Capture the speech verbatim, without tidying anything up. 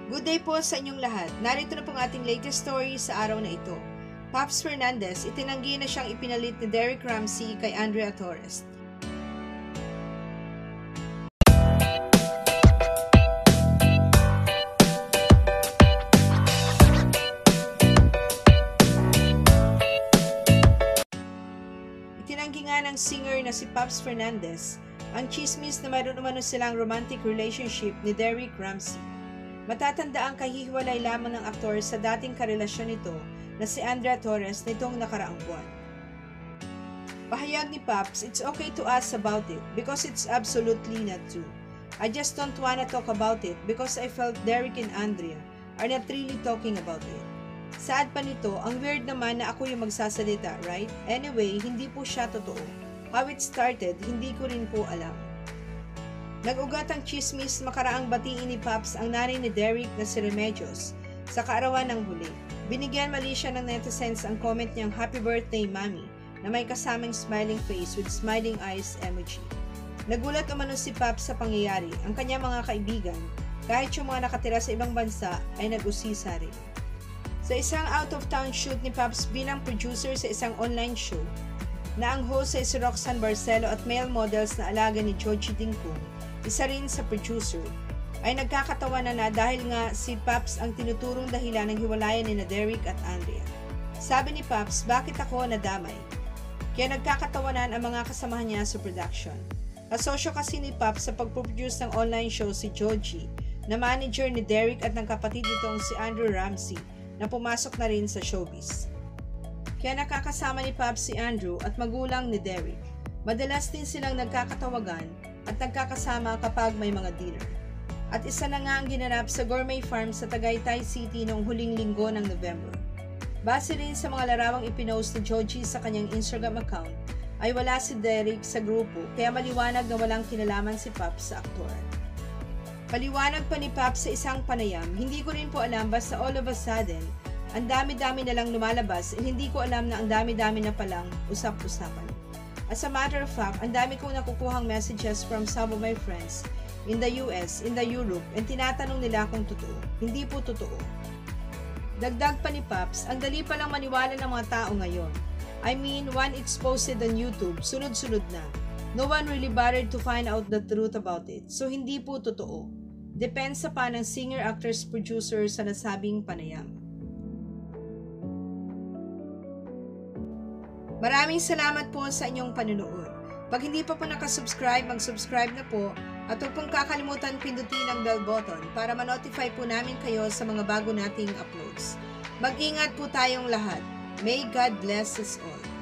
Good day po sa inyong lahat. Narito na pong ating latest story sa araw na ito. Pops Fernandez, itinanggi na siyang ipinalit ni Derek Ramsey kay Andrea Torres. Itinanggi nga ng singer na si Pops Fernandez ang chismis na mayroon umano silang romantic relationship ni Derek Ramsey. Matatanda ang kahihiwalay lamang ng aktor sa dating karelasyon nito na si Andrea Torres nitong nakaraang buwan. Pahayag ni Pops, "It's okay to ask about it because it's absolutely not true. I just don't wanna talk about it because I felt Derek and Andrea are not really talking about it." Saad pa nito, "Ang weird naman na ako yung magsasalita, right? Anyway, hindi po siya totoo. How it started, hindi ko rin po alam." Nag-ugat ang chismis makaraang batiin ni Pops ang nanay ni Derek na si Remedios sa kaarawan ng huli. Binigyan mali siya ng netizens ang comment niyang "Happy birthday, Mommy" na may kasamang smiling face with smiling eyes emoji. Nagulat umano si Pops sa pangyayari. Ang kanyang mga kaibigan, kahit yung mga nakatira sa ibang bansa, ay nag-usisa rin. Sa isang out-of-town shoot ni Pops bilang producer sa isang online show, na ang host ay si Roxanne Barcelo at male models na alaga ni Georgie Dingkong, isa rin sa producer, ay nagkakatawanan na dahil nga si Pops ang tinuturong dahilan ng hiwalayan ni na Derek at Andrea. Sabi ni Pops, "Bakit ako nadamay?" Kaya nagkakatawanan ang mga kasamahan niya sa production. Kasosyo kasi ni Pops sa pagproduce ng online show si Georgie, na manager ni Derek at ng kapatid nitong si Andrew Ramsey na pumasok na rin sa showbiz. Kaya nakakasama ni Pops si Andrew at magulang ni Derek. Madalas din silang nagkakatawagan at nagkakasama kapag may mga dinner. At isa na nga ang ginanap sa Gourmet Farm sa Tagaytay City noong huling linggo ng November. Base rin sa mga larawang ipinost ni Georgie sa kanyang Instagram account, ay wala si Derek sa grupo kaya maliwanag na walang kinalaman si Pops sa aktor. Paliwanag pa ni Pops sa isang panayam, "Hindi ko rin po alam basta all of a sudden, ang dami-dami na lang lumalabas and hindi ko alam na ang dami-dami na palang usap-usapan. As a matter of fact, ang dami kong nakukuhang messages from some of my friends in the U S, in the Europe, and tinatanong nila kung totoo. Hindi po totoo." Dagdag pa ni Pops, "Ang dali palang maniwala ng mga tao ngayon. I mean, when it's posted on YouTube, sunod-sunod na. No one really bothered to find out the truth about it. So hindi po totoo. Depensa pa ng singer-actress-producer sa nasabing panayam." Maraming salamat po sa inyong panunood. Pag hindi pa po nakasubscribe, mag-subscribe na po at huwag pong kakalimutan pindutin ang bell button para ma-notify po namin kayo sa mga bago nating uploads. Mag-ingat po tayong lahat. May God bless us all.